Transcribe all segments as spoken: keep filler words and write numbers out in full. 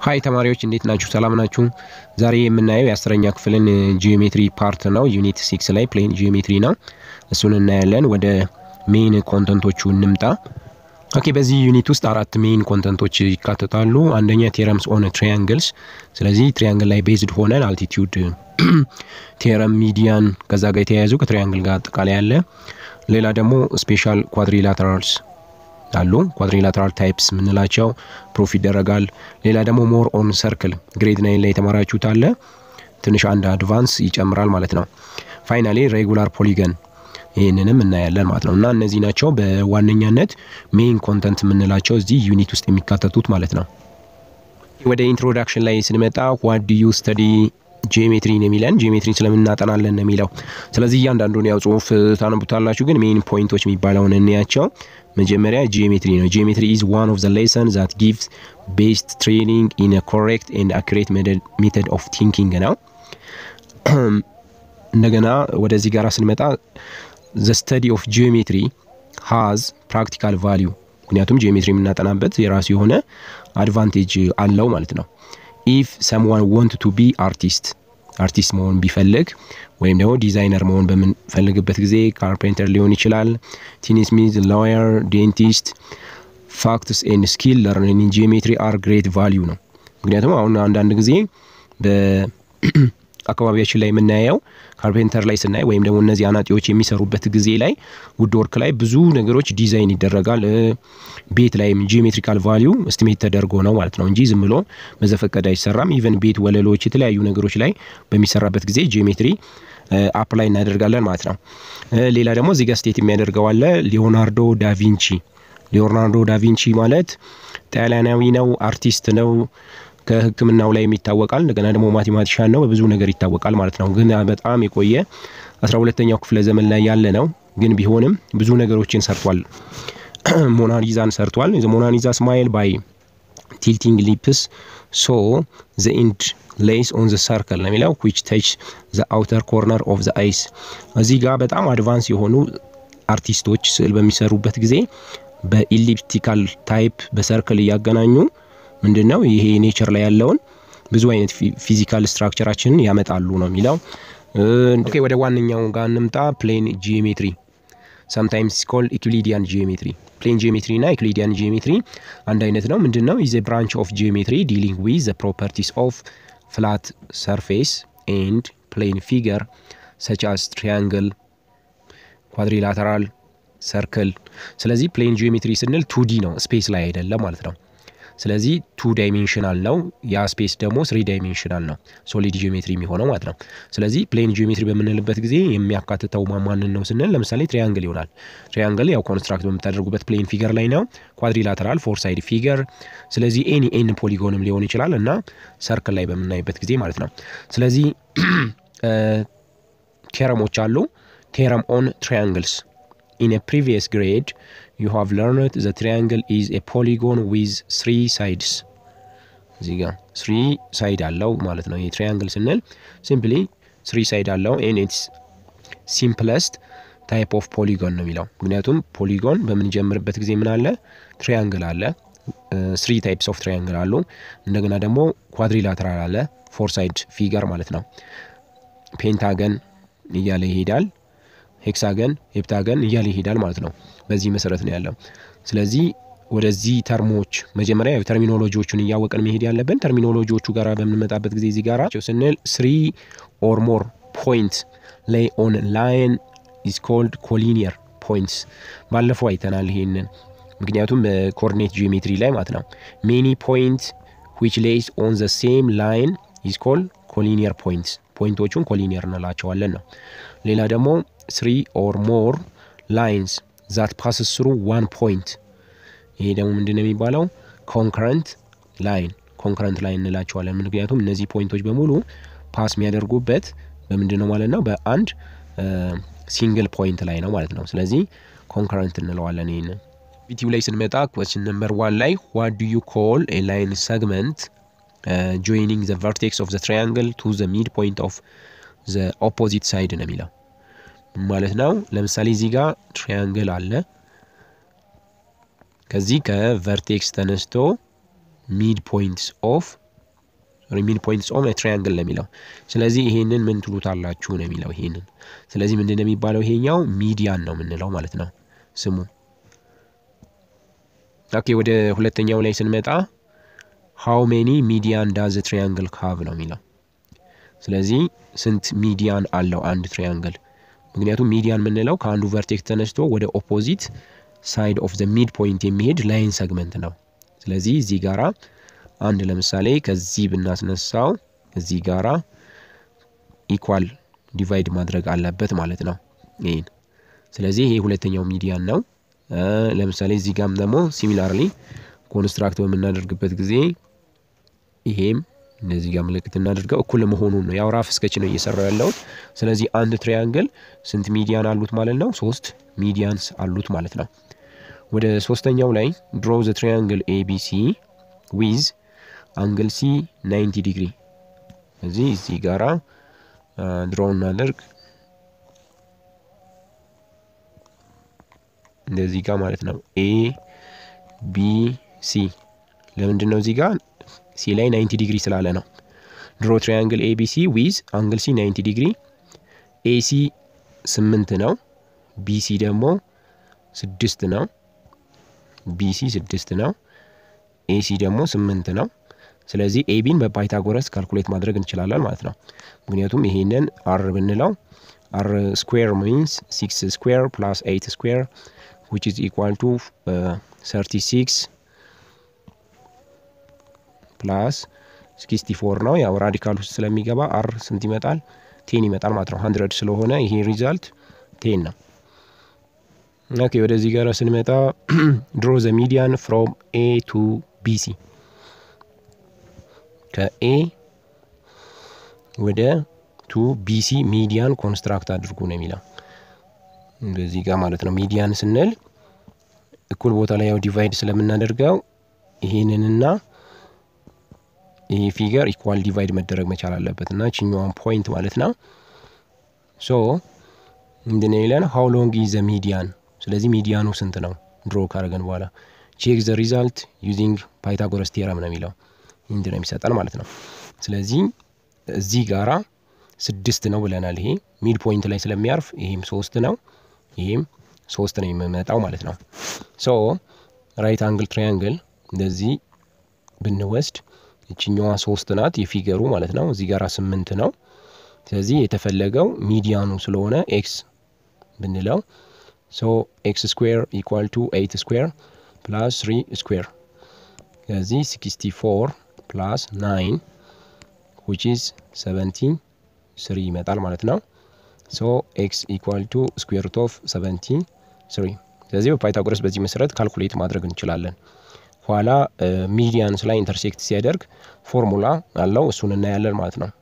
ሃይ ተማሪዎች እንዴት ናችሁ? ሰላም ናችሁ? ዛሬ የምናየው የአስረኛ ክፍልን ጂኦሜትሪ ፓርት ነው። ዩኒት ሲክስ ላይ ፕሌን ጂኦሜትሪ ነው። እሱን እናያለን። ወደ ሜን ኮንተንቶቹ እንምጣ። ኦኬ፣ በዚህ ዩኒት ውስጥ አራት ሜን ኮንተንቶች ይካተታሉ። አንደኛ ቴረምስ ኦን ትራያንግልስ፣ ስለዚህ ትራያንግል ላይ ቤዝድ ሆነን አልቲቲዩድ ቴረም፣ ሚዲያን ከዛ ጋር የተያያዙ ከትራያንግል ጋር አጠቃላይ ያለ። ሌላ ደግሞ ስፔሻል ኳድሪላተራልስ አሉ። ኳድሪላተራል ታይፕስ ምንላቸው ፕሩፍ ይደረጋል። ሌላ ደግሞ ሞር ኦን ሰርክል ግሬድ ናይን ላይ የተማራችሁት አለ። ትንሽ አንድ አድቫንስ ይጨምራል ማለት ነው። ፋይናሊ ሬጉላር ፖሊገን ይሄንንም እናያለን ማለት ነው። እና እነዚህ ናቸው በዋነኛነት ሜን ኮንተንት ምንላቸው እዚህ ዩኒት ውስጥ የሚካተቱት ማለት ነው። ወደ ኢንትሮዳክሽን ላይ ስንመጣ what do you study ጂኦሜትሪ ነው የሚለን። ጂኦሜትሪ ስለምናጠናለን ነው የሚለው። ስለዚህ እያንዳንዱን ያው ጽሁፍ ታነቡታላችሁ፣ ግን ሜን ፖይንቶች የሚባለውን እንያቸው። መጀመሪያ ጂኦሜትሪ ነው። ጂኦሜትሪ is one of the lessons that gives based training in a correct and accurate method of thinking ነው። እንደገና ወደዚህ ጋር ስንመጣ the study of geometry has practical value፣ ምክንያቱም ጂኦሜትሪ የምናጠናበት የራሱ የሆነ አድቫንቴጅ አለው ማለት ነው። if someone want to be artist አርቲስት መሆን ቢፈልግ ወይም ደግሞ ዲዛይነር መሆን በምንፈልግበት ጊዜ ካርፔንተር ሊሆን ይችላል፣ ቲኒስሚዝ፣ ላወየር፣ ዴንቲስት፣ ፋክትስ ኤንድ ስኪል ለርኒንግ ኢን ጂኦሜትሪ አር ግሬት ቫልዩ ነው። ምክንያቱም አሁን አንዳንድ ጊዜ በአካባቢያችን ላይ የምናየው ካርፔንተር ላይ ስናይ ወይም ደግሞ እነዚህ አናጢዎች የሚሰሩበት ጊዜ ላይ ውድ ወርክ ላይ ብዙ ነገሮች ዲዛይን ይደረጋል። ቤት ላይ ጂኦሜትሪካል ቫልዩ ኤስቲሜት ተደርጎ ነው ማለት ነው እንጂ ዝም ብሎ በዘፈቀደ አይሰራም። ኢቨን ቤት ወለሎች የተለያዩ ነገሮች ላይ በሚሰራበት ጊዜ ጂኦሜትሪ አፕላይ እናደርጋለን ማለት ነው። ሌላ ደግሞ እዚህ ጋር ስቴት የሚያደርገው አለ ሊዮናርዶ ዳቪንቺ። ሊዮናርዶ ዳቪንቺ ማለት ጣሊያናዊ ነው፣ አርቲስት ነው፣ ከህክምናው ላይ የሚታወቃል። እንደገና ደግሞ ማቴማቲሻን ነው፣ በብዙ ነገር ይታወቃል ማለት ነው። ግን በጣም የቆየ አስራ ሁለተኛው ክፍለ ዘመን ላይ ያለ ነው። ግን ቢሆንም ብዙ ነገሮችን ሰርቷል። ሞናሊዛን ሰርቷል። ዘ ሞናሊዛ ስማይል ባይ ቲልቲንግ ሊፕስ ሶ ዘ ኢንድ ሌይስ ኦን ዘ ሰርክል ነው የሚለው which touch the outer corner of the eyes። እዚህ ጋር በጣም አድቫንስ የሆኑ አርቲስቶች ስዕል በሚሰሩበት ጊዜ በኢሊፕቲካል ታይፕ በሰርክል እያገናኙ ምንድነው ይሄ ኔቸር ላይ ያለውን ብዙ አይነት ፊዚካል ስትራክቸራችንን ያመጣሉ ነው የሚለው። ኦኬ፣ ወደ ዋነኛው ጋር እንምጣ። ፕሌን ጂኦሜትሪ sometimes called Euclidean geometry። ፕሌን ጂኦሜትሪ እና Euclidean geometry አንድ አይነት ነው። ምንድነው is a branch of geometry dealing with the properties of flat surface and plane figure such as triangle, quadrilateral, circle። ስለዚህ ፕሌን ጂኦሜትሪ ስንል ቱ ዲ ነው፣ ስፔስ ላይ አይደለም ማለት ነው። ስለዚህ ቱ ዳይሜንሽናል ነው፣ ያ ስፔስ ደግሞ ስሪ ዳይሜንሽናል ነው፣ ሶሊድ ጂኦሜትሪ የሚሆነው ማለት ነው። ስለዚህ ፕሌን ጂኦሜትሪ በምንልበት ጊዜ የሚያካትተው ማማንን ነው ስንል ለምሳሌ ትሪያንግል ይሆናል። ትሪያንግል ያው ኮንስትራክት በምታደርጉበት ፕሌን ፊገር ላይ ነው። ኳድሪላተራል ፎር ሳይድ ፊገር፣ ስለዚህ ኤኒ ኤን ፖሊጎንም ሊሆን ይችላል እና ሰርክል ላይ በምናይበት ጊዜ ማለት ነው። ስለዚህ ቴረሞች አሉ። ቴረም ኦን ትራያንግልስ in a previous grade you have learned the triangle is a polygon with three sides። እዚህ ጋር three side አለው ማለት ነው። ይሄ triangle ስንል simply three side አለው and its simplest type of polygon ነው የሚለው። ምክንያቱም ፖሊጎን በምንጀምርበት ጊዜ ምን አለ? triangle አለ። three types of triangle አሉ። እንደገና ደግሞ quadrilateral አለ፣ four side figure ማለት ነው። ፔንታገን እያለ ይሄዳል፣ ሄክሳገን፣ ሄፕታገን እያለ ይሄዳል ማለት ነው። በዚህ መሰረት ነው ያለው። ስለዚህ ወደዚህ ተርሞች መጀመሪያ ተርሚኖሎጂዎቹን እያወቀን መሄድ ያለብን። ተርሚኖሎጂዎቹ ጋራ በምንመጣበት ጊዜ እዚህ ጋራ ስንል three or more points lay on line is called collinear points። ባለፈው አይተናል ይሄንን፣ ምክንያቱም ኮኦርዲኔት ጂኦሜትሪ ላይ ማለት ነው። many points which lays on the same line is called collinear points። ፖይንቶቹን ኮሊኒየር እንላቸዋለን ነው። ሌላ ደግሞ three or more lines that passes through one point። ይሄ ደግሞ ምንድነው የሚባለው? concurrent line concurrent line እንላቸዋለን። ምክንያቱም እነዚህ ፖይንቶች በሙሉ ፓስ የሚያደርጉበት በምንድነው ማለት ነው? በአንድ ሲንግል ፖይንት ላይ ነው ማለት ነው። ስለዚህ concurrent እንለዋለን። ይሄን ቪዲዮ ላይ ስንመጣ question number one ላይ what do you call a line segment uh, joining the vertex of the triangle to the midpoint of the opposite side ነው የሚለው ማለት ነው። ለምሳሌ እዚህ ጋር ትራያንግል አለ። ከዚህ ከቨርቴክስ ተነስቶ ሚድ ፖይንትስ ኦፍ ሚድ ፖይንትስ ኦፍ ትራያንግል ነው የሚለው። ስለዚህ ይሄንን ምን ትሉታላችሁ ነው የሚለው ይሄንን። ስለዚህ ምንድነው የሚባለው ይሄኛው ሚዲያን ነው የምንለው ማለት ነው ስሙ። ኦኬ ወደ ሁለተኛው ላይ ስንመጣ how many median does a triangle have ነው የሚለው። ስለዚህ ስንት ሚዲያን አለው አንድ ትራያንግል? ምክንያቱም ሚዲያን የምንለው ከአንዱ ቨርቴክስ ተነስቶ ወደ ኦፖዚት ሳይድ ኦፍ ዘ ሚድ ፖይንት የሚሄድ ላይን ሰግመንት ነው። ስለዚህ እዚህ ጋራ አንድ ለምሳሌ ከዚህ ብናስነሳው እዚህ ጋራ ኢኳል ዲቫይድ ማድረግ አለበት ማለት ነው ይሄን። ስለዚህ ይሄ ሁለተኛው ሚዲያን ነው። ለምሳሌ እዚህ ጋም ደግሞ ሲሚላርሊ ኮንስትራክት በምናደርግበት ጊዜ ይሄም እንደዚህ ጋር ምልክት እናደርገው እኩል መሆኑን ነው። ያው ራፍ ስኬች ነው እየሰራው ያለው። ስለዚህ አንድ ትራያንግል ስንት ሚዲያን አሉት ማለት ነው? ሶስት ሚዲያንስ አሉት ማለት ነው። ወደ ሶስተኛው ላይ draw the triangle A B C with angle C ninety degree። እዚህ እዚህ ጋራ ድሮው እናደርግ እንደዚህ ጋር ማለት ነው A B C። ለምንድን ነው እዚህ ጋር C ላይ ninety degree ስላለ ነው። draw triangle A B C with angle C ninety degree። A C ስምንት ነው፣ B C ደግሞ ስድስት ነው፣ B C ስድስት ነው፣ A C ደግሞ ስምንት ነው። ስለዚህ A Bን በፓይታጎረስ ካልኩሌት ማድረግ እንችላለን ማለት ነው። ምክንያቱም ይሄንን R ብንለው R square means six square plus eight square which is equal to uh, thirty-six plus sixty-four ነው። ያው ራዲካል ውስጥ ስለሚገባ R ስንት ይመጣል? ten ይመጣል ማለት ነው። one hundred ስለሆነ ይሄ ሪዛልት ten ነው። ኦኬ ወደዚህ ጋር ስንመጣ draw the median from A to B C። ከA ወደ to B C ሚዲያን ኮንስትራክት አድርጉ ነው የሚለው እንደዚህ ጋር ማለት ነው። ሚዲያን ስንል እኩል ቦታ ላይ ያው ዲቫይድ ስለምናደርገው ይሄንንና ይሄ ፊገር ኢኳል ዲቫይድ መደረግ መቻል አለበትና እቺኛዋን ፖይንት ማለት ነው። ሶ ምንድነው ይላል how long is the median። ስለዚህ ሚዲያኑ ስንት ነው ድሮ ካረገን በኋላ check the result using Pythagoras theorem ነው የሚለው እንዴ ነው የሚሰጣል ማለት ነው። ስለዚህ እዚህ ጋራ ስድስት ነው ብለናል። ይሄ ሚድ ፖይንት ላይ ስለሚያርፍ ይሄም ሶስት ነው፣ ይሄም ሶስት ነው የሚመጣው ማለት ነው። ሶ ራይት አንግል ትራያንግል እንደዚህ ብንወስድ እቺኛዋ ሶስት ናት የፊገሩ ማለት ነው። እዚህ ጋራ ስምንት ነው። ስለዚህ የተፈለገው ሚዲያኑ ስለሆነ x ብንለው ሶ x square equal to eight square plus three square። ስለዚህ sixty-four plus nine which is seventy-three ይመጣል ማለት ነው። ሶ x equal to square root of seventy-three። ስለዚህ በፓይታጎረስ በዚህ መሰረት ካልኩሌት ማድረግ እንችላለን። ኋላ ሚዲያንስ ላይ ኢንተርሴክት ሲያደርግ ፎርሙላ አለው እሱን እናያለን ማለት ነው።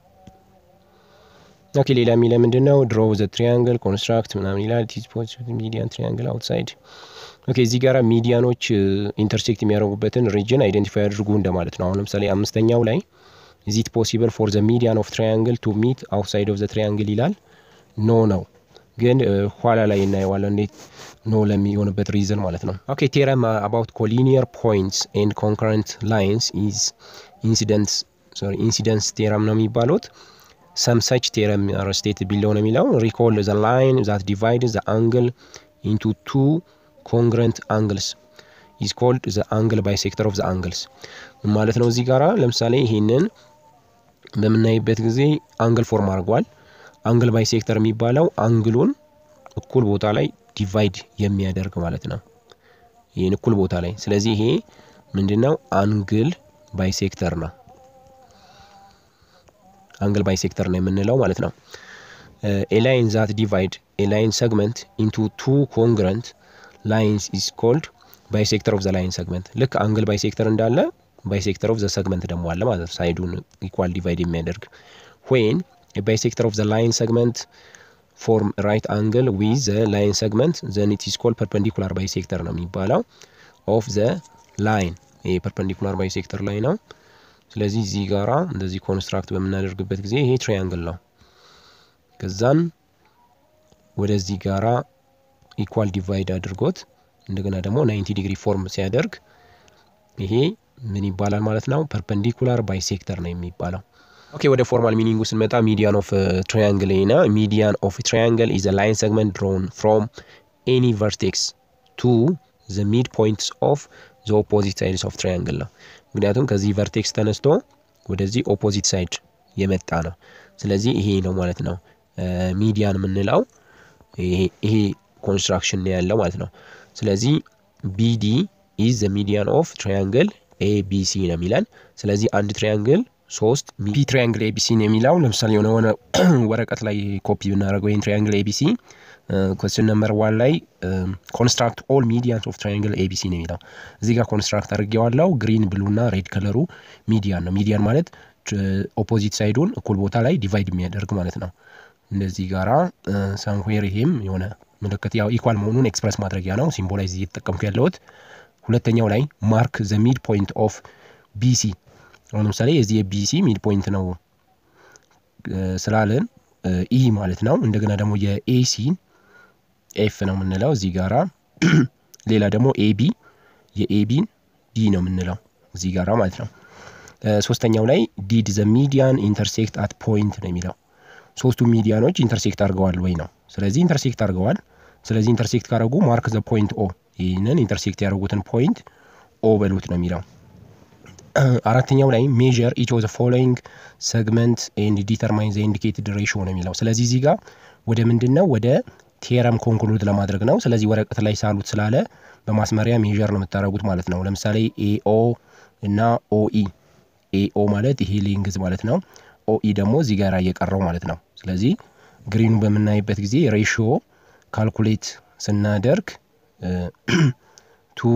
ኦኬ ሌላ የሚለው ምንድነው draw the triangle construct ምናምን ይላል it is possible median triangle outside። ኦኬ እዚህ ጋራ ሚዲያኖች ኢንተርሴክት የሚያደርጉበትን ሪጅን አይደንቲፋይ አድርጉ እንደማለት ነው። አሁን ለምሳሌ አምስተኛው ላይ is it possible for the median of triangle to meet outside of the triangle ይላል። ኖ ነው ግን ኋላ ላይ እናየዋለን እንዴት ኖ ለሚሆንበት ሪዝን ማለት ነው። ኦኬ theorem about collinear points and concurrent lines is incidence sorry incidence theorem ነው የሚባለው። some such theorem are stated below ነው የሚለው recall the line that divides the angle into two congruent angles is called the angle bisector of the angles ማለት ነው። እዚህ ጋራ ለምሳሌ ይሄንን በመናይበት ጊዜ አንግል ፎርም አድርጓል። አንግል ባይሴክተር የሚባለው አንግሉን እኩል ቦታ ላይ ዲቫይድ የሚያደርግ ማለት ነው። ይሄን እኩል ቦታ ላይ ስለዚህ ይሄ ምንድነው አንግል ባይሴክተር ነው። አንግል ባይሴክተር ነው የምንለው ማለት ነው። a line that divide a line segment into two congruent lines is called bisector of the line segment። ልክ አንግል ባይሴክተር እንዳለ bisector of the segment ደግሞ አለ ማለት ነው። ሳይዱን ኢኳል ዲቫይድ የሚያደርግ when a bisector of the line segment form right angle with the line segment then it is called perpendicular bisector ነው የሚባለው of the line። ይሄ perpendicular bisector ላይ ነው። ስለዚህ እዚህ ጋራ እንደዚህ ኮንስትራክት በመናደርግበት ጊዜ ይሄ ትራያንግል ነው። ከዛን ወደዚህ ጋራ ኢኳል ዲቫይድ አድርጎት እንደገና ደግሞ ninety ዲግሪ ፎርም ሲያደርግ ይሄ ምን ይባላል ማለት ነው? ፐርፐንዲኩላር ባይሴክተር ነው የሚባለው። ኦኬ ወደ ፎርማል ሚኒንጉ ስንመጣ ሚዲያን ኦፍ ትራያንግል እና ሚዲያን ኦፍ ትራያንግል ኢዝ አ ላይን ሴግመንት ድሮን ፍሮም ኤኒ ቨርቴክስ ቱ ዘ ሚድ ፖይንትስ ኦፍ ዘ ኦፖዚት ሳይድስ ኦፍ ትራያንግል ነው። ምክንያቱም ከዚህ ቨርቴክስ ተነስቶ ወደዚህ ኦፖዚት ሳይድ የመጣ ነው። ስለዚህ ይሄ ነው ማለት ነው ሚዲያን የምንለው ይሄ ኮንስትራክሽን ነው ያለው ማለት ነው። ስለዚህ ቢዲ ኢዝ ዘ ሚዲያን ኦፍ ትራያንግል ኤቢሲ ነው የሚለን። ስለዚህ አንድ ትራያንግል ሶስት ቢ ትራያንግል ኤቢሲ ነው የሚለው። ለምሳሌ የሆነ ሆነ ወረቀት ላይ ኮፒ ብናደርገው ይሄን ትራያንግል ኤቢሲ ኩዌስችን ነምበር ዋን ላይ ኮንስትራክት ኦል ሚዲያንስ ኦፍ ትራያንግል ኤቢሲ ነው የሚለው። እዚህ ጋር ኮንስትራክት አድርጌዋለሁ። ግሪን ብሉ እና ሬድ ከለሩ ሚዲያን ነው። ሚዲያን ማለት ኦፖዚት ሳይዱን እኩል ቦታ ላይ ዲቫይድ የሚያደርግ ማለት ነው። እንደዚህ ጋራ ሳምዌር ይሄም የሆነ ምልክት ያው ኢኳል መሆኑን ኤክስፕረስ ማድረጊያ ነው። ሲምቦላይዝ እየተጠቀምኩ ያለሁት። ሁለተኛው ላይ ማርክ ዘ ሚድ ፖይንት ኦፍ ቢሲ። አሁን ለምሳሌ የዚህ የቢሲ ሚድ ፖይንት ነው ስላለን ኢ ማለት ነው። እንደገና ደግሞ የኤሲ ኤፍ ነው የምንለው እዚህ ጋራ። ሌላ ደግሞ ኤቢ የኤቢን ዲ ነው የምንለው እዚህ ጋራ ማለት ነው። ሶስተኛው ላይ ዲድ ዘ ሚዲያን ኢንተርሴክት አት ፖይንት ነው የሚለው። ሶስቱ ሚዲያኖች ኢንተርሴክት አድርገዋል ወይ ነው። ስለዚህ ኢንተርሴክት አድርገዋል። ስለዚህ ኢንተርሴክት ካደረጉ ማርክ ዘ ፖይንት ኦ፣ ይህንን ኢንተርሴክት ያደረጉትን ፖይንት ኦ በሉት ነው የሚለው። አራተኛው ላይ ሜዥር ኢች ኦፍ ዘ ፎሎዊንግ ሰግመንት ኤንድ ዲተርማይን ዘ ኢንዲኬትድ ሬሽዮ ነው የሚለው። ስለዚህ እዚህ ጋር ወደ ምንድን ነው ወደ ቴረም ኮንክሉድ ለማድረግ ነው። ስለዚህ ወረቀት ላይ ሳሉት ስላለ በማስመሪያ ሜዥር ነው የምታደርጉት ማለት ነው። ለምሳሌ ኤኦ እና ኦኢ፣ ኤኦ ማለት ይሄ ሌንግዝ ማለት ነው። ኦኢ ደግሞ እዚህ ጋር እየቀረው ማለት ነው። ስለዚህ ግሪኑ በምናይበት ጊዜ ሬሽዮ ካልኩሌት ስናደርግ ቱ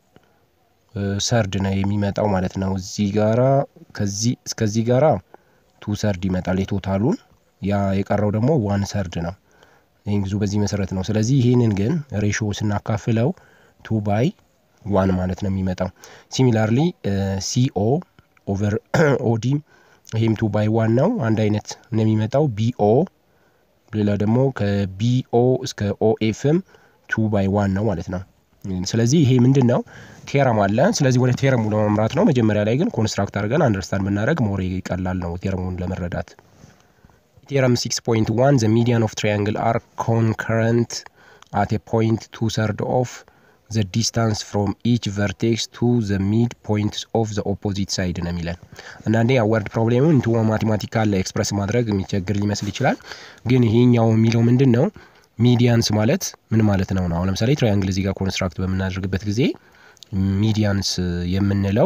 ሰርድ ነው የሚመጣው ማለት ነው። እዚህ ጋራ ከዚህ እስከዚህ ጋራ ቱ ሰርድ ይመጣል የቶታሉን። ያ የቀረው ደግሞ ዋን ሰርድ ነው። ሌንግዙ በዚህ መሰረት ነው። ስለዚህ ይሄንን ግን ሬሽዮ ስናካፍለው ቱ ባይ ዋን ማለት ነው የሚመጣው። ሲሚላርሊ ሲኦ ኦቨር ኦዲ ይሄም ቱ ባይ ዋን ነው። አንድ አይነት ነው የሚመጣው። ቢኦ ሌላ ደግሞ ከቢኦ እስከ ኦኤፍም ቱ ባይ ዋን ነው ማለት ነው። ስለዚህ ይሄ ምንድን ነው ቴረም አለ። ስለዚህ ወደ ቴረሙ ለመምራት ነው። መጀመሪያ ላይ ግን ኮንስትራክት አድርገን አንደርስታንድ ብናደርግ ሞሬ ይቀላል ነው ቴረሙን ለመረዳት። ቴረም ሲክስ ፖይንት ዋን ዘ ሚዲያን ኦፍ ትራያንግል አር ኮንከረንት አት ኤ ፖይንት ቱ ሰርድ ኦፍ ዘ ዲስታንስ ፍሮም ኢች ቨርቴክስ ቱ ዘ ሚድ ፖይንትስ ኦፍ ዘ ኦፖዚት ሳይድ ነው የሚለን። አንዳንዴ ወርድ ፕሮብሌሙን ኢንቱ ማቴማቲካል ኤክስፕረስ ማድረግ የሚቸግር ሊመስል ይችላል። ግን ይሄኛው የሚለው ምንድን ነው ሚዲያንስ ማለት ምን ማለት ነው ነው። ለምሳሌ ትራያንግል እዚህ ጋር ኮንስትራክት በምናደርግበት ጊዜ ሚዲያንስ የምንለው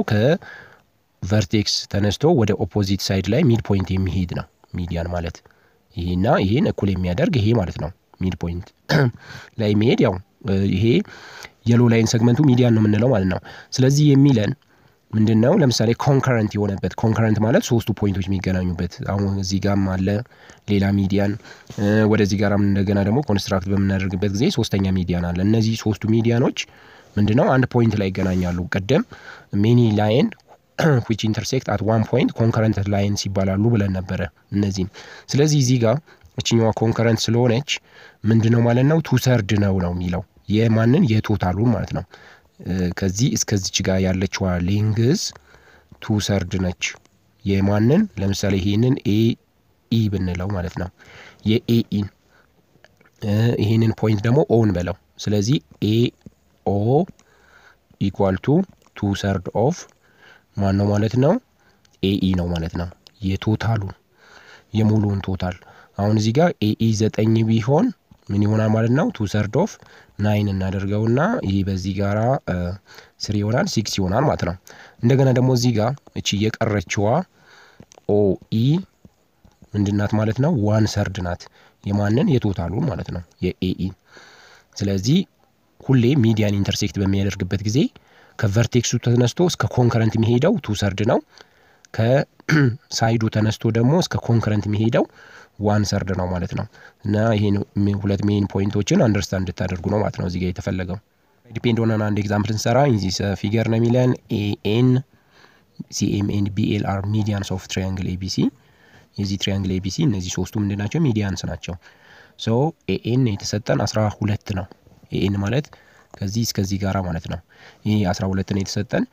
ከቨርቴክስ ተነስቶ ወደ ኦፖዚት ሳይድ ላይ ሚድ ፖይንት የሚሄድ ነው ሚዲያን ማለት። ይሄና ይሄን እኩል የሚያደርግ ይሄ ማለት ነው ሚድ ፖይንት ላይ የሚሄድ ያው ይሄ የሎ ላይን ሰግመንቱ ሚዲያን ነው የምንለው ማለት ነው። ስለዚህ የሚለን ምንድን ነው ለምሳሌ ኮንከረንት የሆነበት፣ ኮንከረንት ማለት ሶስቱ ፖይንቶች የሚገናኙበት። አሁን እዚህ ጋርም አለ ሌላ ሚዲያን፣ ወደዚህ ጋርም እንደገና ደግሞ ኮንስትራክት በምናደርግበት ጊዜ ሶስተኛ ሚዲያን አለ። እነዚህ ሶስቱ ሚዲያኖች ምንድነው አንድ ፖይንት ላይ ይገናኛሉ። ቀደም ሜኒ ላይን which intersect at one point concurrent lines ይባላሉ ብለን ነበረ እነዚህ። ስለዚህ እዚህ ጋር እቺኛዋ ኮንከረንት ስለሆነች ምንድነው ማለት ነው ቱ ሰርድ ነው ነው የሚለው የማንን የቶታሉን ማለት ነው። ከዚህ እስከዚች ጋር ያለችዋ ሌንግዝ ቱ ሰርድ ነች የማንን ለምሳሌ ይሄንን ኤ ኢ ብንለው ማለት ነው የኤኢ ይሄንን ፖይንት ደግሞ ኦን በለው። ስለዚህ ኤ ኦ ኢኳል ቱ ቱ ሰርድ ኦፍ ማን ነው ማለት ነው ኤኢ ነው ማለት ነው የቶታሉ የሙሉውን ቶታል። አሁን እዚህ ጋር ኤኢ ዘጠኝ ቢሆን ምን ይሆናል ማለት ነው ቱ ሰርድ ኦፍ ናይን እናደርገውና ይሄ በዚህ ጋራ ስሪ ይሆናል ሲክስ ይሆናል ማለት ነው። እንደገና ደግሞ እዚህ ጋር እቺ የቀረችዋ ኦኢ ምንድናት ማለት ነው ዋን ሰርድ ናት የማንን የቶታሉን ማለት ነው የኤኢ። ስለዚህ ሁሌ ሚዲያን ኢንተርሴክት በሚያደርግበት ጊዜ ከቨርቴክሱ ተነስቶ እስከ ኮንከረንት የሚሄደው ቱ ሰርድ ነው። ከሳይዱ ተነስቶ ደግሞ እስከ ኮንከረንት የሚሄደው ዋን ሰርድ ነው ማለት ነው። እና ይሄን ሁለት ሜን ፖይንቶችን አንደርስታንድ እንድታደርጉ ነው ማለት ነው እዚህ ጋር የተፈለገው። ዲፔንድ ኦን አንድ ኤግዛምፕል እንሰራ ኢንዚስ ፊገር ነው የሚለን ኤኤን ሲኤም ኤንድ ቢኤል አር ሚዲያንስ ኦፍ ትራያንግል ኤቢሲ። የዚህ ትራያንግል ኤቢሲ እነዚህ ሶስቱ ምንድን ናቸው ሚዲያንስ ናቸው። ሶ ኤኤን የተሰጠን አስራ ሁለት ነው። ኤኤን ማለት ከዚህ እስከዚህ ጋራ ማለት ነው። ይሄ አስራ ሁለት ነው የተሰጠን።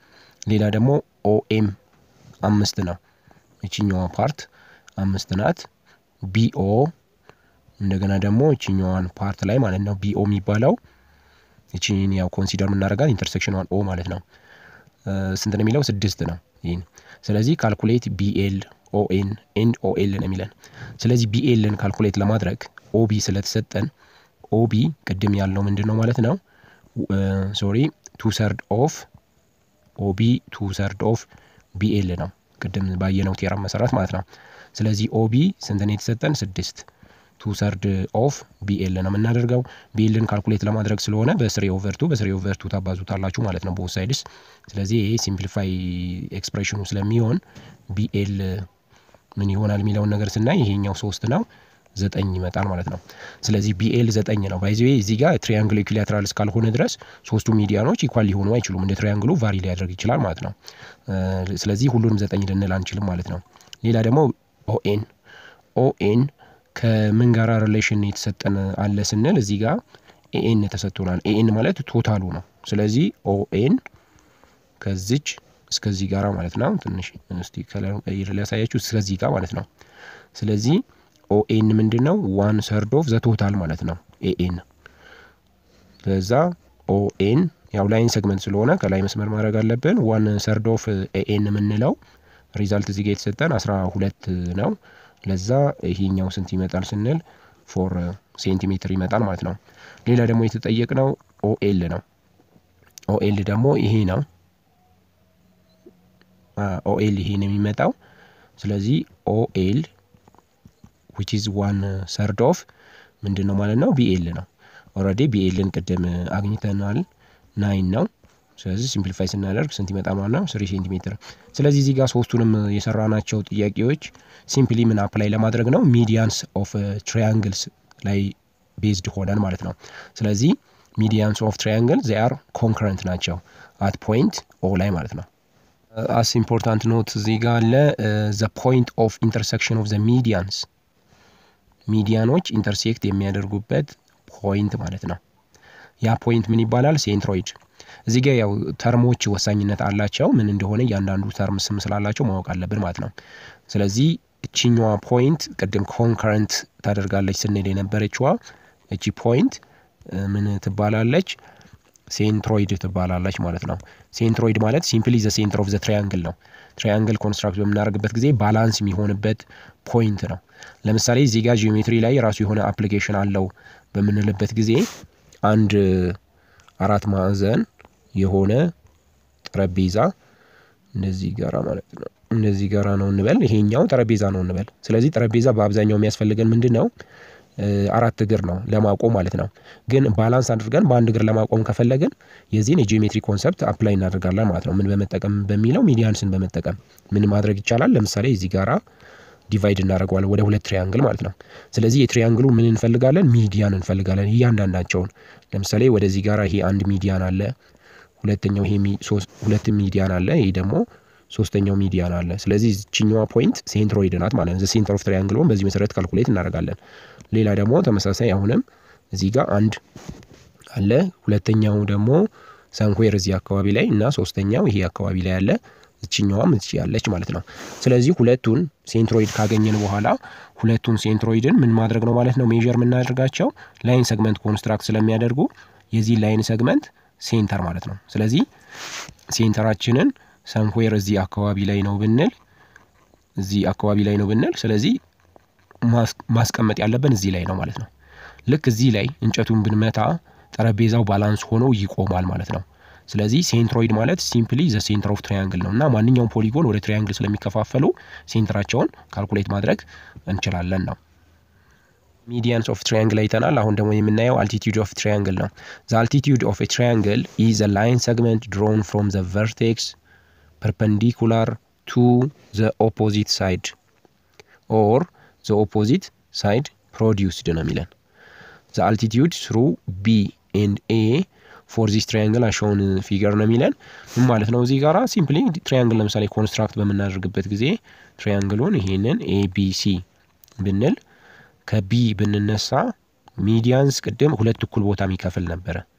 ሌላ ደግሞ ኦኤም አምስት ነው እቺኛዋ ፓርት አምስት ናት ቢኦ እንደገና ደግሞ እቺኛዋን ፓርት ላይ ማለት ነው ቢኦ የሚባለው እቺን ያው ኮንሲደር ምናደርጋት ኢንተርሴክሽን ዋን ኦ ማለት ነው ስንት ነው የሚለው ስድስት ነው ይሄን ስለዚህ ካልኩሌት ቢኤል ኦኤን ኤንድ ኦኤል ነው የሚለን ስለዚህ ቢኤልን ካልኩሌት ለማድረግ ኦቢ ስለተሰጠን ኦቢ ቅድም ያለው ምንድነው ማለት ነው ሶሪ two third of ኦቢ two third of ቢኤል ነው ቅድም ባየነው ቴራም መሰረት ማለት ነው ስለዚህ ኦቢ ስንት ነው የተሰጠን ስድስት two third of ቢኤል ነው የምናደርገው ቢኤልን ካልኩሌት ለማድረግ ስለሆነ በ3 over two በ3 over two ታባዙታላችሁ ማለት ነው both sides ስለዚህ ይሄ ሲምፕሊፋይ ኤክስፕሬሽኑ ስለሚሆን ቢኤል ምን ይሆናል የሚለው ነገር ስናይ ይሄኛው ሶስት ነው ዘጠኝ ይመጣል ማለት ነው ስለዚህ ቢኤል ዘጠኝ ነው ባይ ዘ ዌይ እዚህ ጋር ትራያንግል ኢኩላተራል እስካልሆነ ድረስ ሶስቱ ሚዲያኖች ኢኳል ሊሆኑ አይችሉም እንደ ትራያንግሉ ቫሪ ሊያደርግ ይችላል ማለት ነው ስለዚህ ሁሉንም ዘጠኝ ልንል አንችልም ማለት ነው ሌላ ደግሞ ኦኤን ኦኤን ከምን ጋር ሪሌሽን የተሰጠን አለ ስንል እዚህ ጋር ኤኤን ተሰጥቶናል ኤኤን ማለት ቶታሉ ነው ስለዚህ ኦኤን ከዚች እስከዚህ ጋር ማለት ነው ትንሽ እስቲ ከለር ይላሳያችሁ እስከዚህ ጋር ማለት ነው ስለዚህ ኦኤን ምንድነው one third of the total ማለት ነው ኤኤን ከዛ ኦኤን ያው ላይን ሴግመንት ስለሆነ ከላይ መስመር ማድረግ አለብን one third of ኤኤን ምንለው ሪዛልት እዚህ ጋር የተሰጠን አስራ ሁለት ነው ለዛ ይሄኛው ስንት ይመጣል ስንል four ሴንቲሜትር ይመጣል ማለት ነው ሌላ ደግሞ የተጠየቅነው ኦኤል ነው ኦኤል ደግሞ ይሄ ነው ኦኤል ይሄ ነው የሚመጣው ስለዚህ ኦኤል which is one third of ምንድነው ማለት ነው ቢኤል ነው ኦሬዲ ቢኤልን ቀደም አግኝተናል nine ነው ስለዚህ ሲምፕሊፋይ ስናደርግ ስንት ይመጣል ማለት ነው three ሴንቲሜትር ስለዚህ እዚህ ጋር ሶስቱንም የሰራናቸው ጥያቄዎች ሲምፕሊ ምን አፕላይ ለማድረግ ነው ሚዲያንስ ኦፍ ትራያንግልስ ላይ ቤዝድ ሆነን ማለት ነው ስለዚህ ሚዲያንስ ኦፍ ትራያንግል they are concurrent ናቸው at point O ላይ ማለት ነው as important note እዚህ ጋር አለ the point of intersection of the medians ሚዲያኖች ኢንተርሴክት የሚያደርጉበት ፖይንት ማለት ነው ያ ፖይንት ምን ይባላል ሴንትሮይድ እዚህ ጋር ያው ተርሞች ወሳኝነት አላቸው ምን እንደሆነ ያንዳንዱ ተርም ስም ስላላቸው ማወቅ አለብን ማለት ነው ስለዚህ እቺኛዋ ፖይንት ቀደም ኮንከረንት ታደርጋለች ስንል የነበረችዋ እቺ ፖይንት ምን ትባላለች ሴንትሮይድ ትባላለች ማለት ነው ሴንትሮይድ ማለት ሲምፕሊ ዘ ሴንተር ኦፍ ዘ ትራያንግል ነው ትራያንግል ኮንስትራክት በመናደርግበት ጊዜ ባላንስ የሚሆንበት ፖይንት ነው ለምሳሌ እዚህ ጋር ጂኦሜትሪ ላይ ራሱ የሆነ አፕሊኬሽን አለው በመንልበት ጊዜ አንድ አራት ማዕዘን የሆነ ጠረጴዛ እንደዚህ ጋራ ማለት ነው እንደዚህ ጋራ ነው እንበል ይሄኛው ጠረጴዛ ነው እንበል ስለዚህ ጠረጴዛ በአብዛኛው የሚያስፈልገን ምንድነው አራት እግር ነው ለማቆም ማለት ነው ግን ባላንስ አድርገን በአንድ እግር ለማቆም ከፈለግን የዚህን የጂኦሜትሪ ኮንሰፕት አፕላይ እናደርጋለን ማለት ነው ምን በመጠቀም በሚለው ሚዲያንስን በመጠቀም ምን ማድረግ ይቻላል ለምሳሌ እዚህ ጋራ ዲቫይድ እናደርጋለን ወደ ሁለት ትራያንግል ማለት ነው ስለዚህ የትራያንግሉ ምን እንፈልጋለን ሚዲያን እንፈልጋለን እያንዳንዳቸው ለምሳሌ ወደዚህ ጋራ ይሄ አንድ ሚዲያን አለ ሁለተኛው ይሄ ሶስት ሁለት ሚዲያን አለ ይሄ ደግሞ ሶስተኛው ሚዲያን አለ ስለዚህ እቺኛዋ ፖይንት ሴንትሮይድ ናት ማለት ነው ዘ ሴንተር ኦፍ ትራያንግሉን በዚህ መሰረት ካልኩሌት እናደርጋለን ሌላ ደግሞ ተመሳሳይ አሁንም እዚህ ጋር አንድ አለ ሁለተኛው ደግሞ ሳንኩዌር እዚህ አካባቢ ላይ እና ሶስተኛው ይሄ አካባቢ ላይ አለ እቺኛዋም እቺ ያለች ማለት ነው ስለዚህ ሁለቱን ሴንትሮይድ ካገኘን በኋላ ሁለቱን ሴንትሮይድን ምን ማድረግ ነው ማለት ነው ሜዠር ምናደርጋቸው ላይን ሴግመንት ኮንስትራክት ስለሚያደርጉ የዚህ ላይን ሴግመንት ሴንተር ማለት ነው ስለዚህ ሴንተራችንን ሳንኩዌር እዚህ አካባቢ ላይ ነው ብንል እዚህ አካባቢ ላይ ነው ብንል ስለዚህ ማስቀመጥ ያለብን እዚህ ላይ ነው ማለት ነው ልክ እዚህ ላይ እንጨቱን ብንመታ ጠረጴዛው ባላንስ ሆኖ ይቆማል ማለት ነው ስለዚህ ሴንትሮይድ ማለት ሲምፕሊ ዘ ሴንተር ኦፍ ትራያንግል ነውና ማንኛውም ፖሊጎን ወደ ትራያንግል ስለሚከፋፈሉ ሴንተራቸውን ካልኩሌት ማድረግ እንችላለን ነው ሚዲያንስ ኦፍ ትራያንግል አይተናል አሁን ደግሞ የምናየው altitude of triangle ነው the altitude of a triangle is a line segment drawn from the vertex perpendicular to the opposite side or the opposite side produced ነው የሚለን the altitude through B and A for this triangle as shown figure ነው የሚለን ምን ማለት ነው እዚህ ጋራ ሲምፕሊ ትራያንግል ለምሳሌ ኮንስትራክት በመናደርግበት ጊዜ ትራያንግሉን ይሄንን A B C ብንል ከቢ ብንነሳ ሚዲያንስ ቅድም ሁለት እኩል ቦታ የሚከፍል ነበር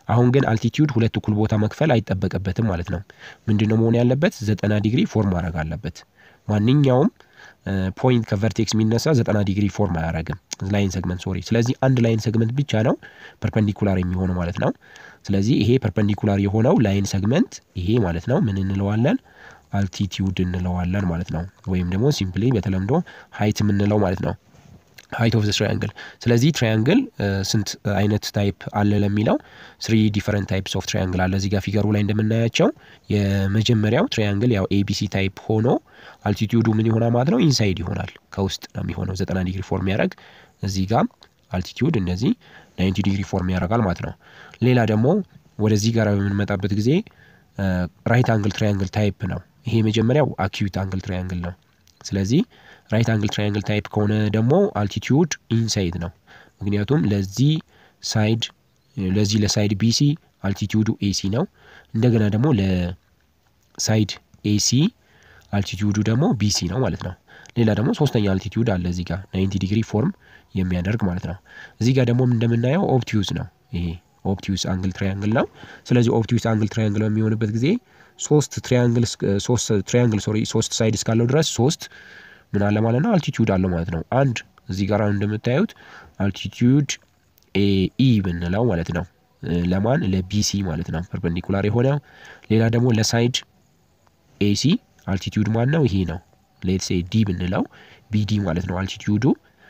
አሁን ግን አልቲቲዩድ ሁለት እኩል ቦታ መክፈል አይጠበቅበትም ማለት ነው። ምንድነው መሆን ያለበት? ዘጠና ዲግሪ ፎርም ማድረግ አለበት። ማንኛውም ፖይንት ከቨርቴክስ የሚነሳ ዘጠና ዲግሪ ፎርም አያደርግም ላይን ሴግመንት ሶሪ። ስለዚህ አንድ ላይን ሴግመንት ብቻ ነው ፐርፔንዲኩላር የሚሆነው ማለት ነው። ስለዚህ ይሄ ፐርፔንዲኩላር የሆነው ላይን ሴግመንት ይሄ ማለት ነው ምን እንለዋለን? አልቲቲዩድ እንለዋለን ማለት ነው። ወይም ደግሞ ሲምፕሊ በተለምዶ ሃይት የምንለው ማለት ነው። height of the triangle። ስለዚህ ትራያንግል ስንት አይነት ታይፕ አለ ለሚለው three different types of triangle አለ እዚህ ጋር ፊገሩ ላይ እንደምናያቸው። የመጀመሪያው ትራያንግል ያው ኤቢሲ ታይፕ ሆኖ አልቲቲዩዱ ምን ይሆናል ማለት ነው? ኢንሳይድ ይሆናል ከውስጥ ነው የሚሆነው ዘጠና ዲግሪ ፎርም ያደርግ። እዚህ ጋር አልቲቲዩድ እንደዚህ ናይንቲ ዲግሪ ፎርም ያደርጋል ማለት ነው። ሌላ ደግሞ ወደዚህ ጋር በምንመጣበት ጊዜ ራይት አንግል ትራያንግል ታይፕ ነው። ይሄ የመጀመሪያው አኪዩት አንግል ትራያንግል ነው። ስለዚህ ራይት አንግል ትራያንግል ታይፕ ከሆነ ደግሞ አልቲቲዩድ ኢንሳይድ ነው። ምክንያቱም ለዚህ ሳይድ ለዚህ ለሳይድ ቢሲ አልቲቲዩዱ ኤሲ ነው። እንደገና ደግሞ ለሳይድ ኤሲ አልቲቲዩዱ ደግሞ ቢሲ ነው ማለት ነው። ሌላ ደግሞ ሶስተኛ አልቲቲዩድ አለ እዚህ ጋር ናይንቲ ዲግሪ ፎርም የሚያደርግ ማለት ነው። እዚህ ጋር ደግሞ እንደምናየው ኦብቲዩስ ነው። ይሄ ኦብቲዩስ አንግል ትራያንግል ነው። ስለዚህ ኦብቲዩስ አንግል ትራያንግል በሚሆንበት ጊዜ ሶስት ትራያንግል ሶስት ትራያንግል ሶሪ ሶስት ሳይድ እስካለው ድረስ ሶስት ምን አለ ማለት ነው? አልቲቲዩድ አለው ማለት ነው። አንድ እዚህ ጋር እንደምታዩት አልቲቲዩድ ኤኢ ብንለው ማለት ነው። ለማን? ለቢሲ ማለት ነው ፐርፔንዲኩላር የሆነው። ሌላ ደግሞ ለሳይድ ኤሲ አልቲቲዩድ ማን ነው? ይሄ ነው። ሌትስ ሴ ዲ ብንለው ቢዲ ማለት ነው አልቲቲዩዱ።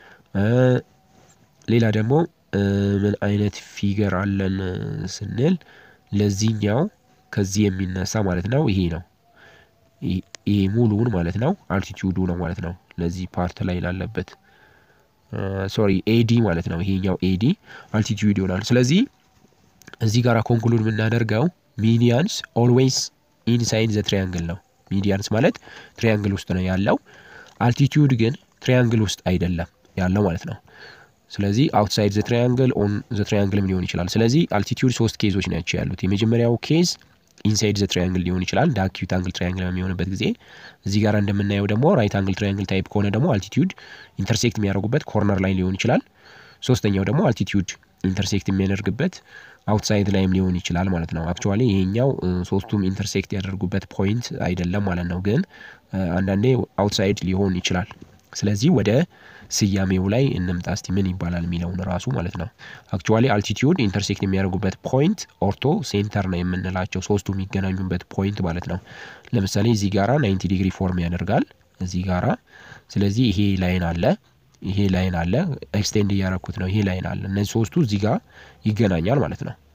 ሌላ ደግሞ ምን አይነት ፊገር አለን ስንል ለዚህኛው ከዚህ የሚነሳ ማለት ነው ይሄ ነው። ይሄ ሙሉውን ማለት ነው አልቲቲዩዱ ነው ማለት ነው። ለዚህ ፓርት ላይ ላለበት ሶሪ ኤዲ ማለት ነው። ይሄኛው ኤዲ አልቲቲዩድ ይሆናል። ስለዚህ እዚህ ጋር ኮንክሉድ የምናደርገው ሚዲያንስ ኦልዌይስ ኢንሳይድ ዘ ትራያንግል ነው። ሚዲያንስ ማለት ትራያንግል ውስጥ ነው ያለው። አልቲቲዩድ ግን ትራያንግል ውስጥ አይደለም ያለው ማለት ነው። ስለዚህ አውትሳይድ ዘ ትራያንግል ኦን ዘ ትራያንግል ሊሆን ይችላል። ስለዚህ አልቲቲዩድ ሶስት ኬዞች ናቸው ያሉት። የመጀመሪያው ኬዝ ኢንሳይድ ዘ ትራያንግል ሊሆን ይችላል እንደ አኪዩት አንግል ትራያንግል በሚሆንበት ጊዜ። እዚህ ጋር እንደምናየው ደግሞ ራይት አንግል ትራያንግል ታይፕ ከሆነ ደግሞ አልቲቲዩድ ኢንተርሴክት የሚያደርጉበት ኮርነር ላይ ሊሆን ይችላል። ሶስተኛው ደግሞ አልቲቲዩድ ኢንተርሴክት የሚያደርግበት አውትሳይድ ላይም ሊሆን ይችላል ማለት ነው። አክቹአሊ ይሄኛው ሶስቱም ኢንተርሴክት ያደርጉበት ፖይንት አይደለም ማለት ነው፣ ግን አንዳንዴ አውትሳይድ ሊሆን ይችላል። ስለዚህ ወደ ስያሜው ላይ እንምጣ እስቲ ምን ይባላል የሚለውን ራሱ ማለት ነው። አክቹአሊ አልቲቲዩድ ኢንተርሴክት የሚያደርጉበት ፖይንት ኦርቶ ሴንተር ነው የምንላቸው ሶስቱ የሚገናኙበት ፖይንት ማለት ነው። ለምሳሌ እዚህ ጋራ ናይንቲ ዲግሪ ፎርም ያደርጋል እዚህ ጋራ። ስለዚህ ይሄ ላይን አለ ይሄ ላይን አለ ኤክስቴንድ እያደረኩት ነው። ይሄ ላይን አለ እነዚህ ሶስቱ እዚህ ጋር ይገናኛል ማለት ነው።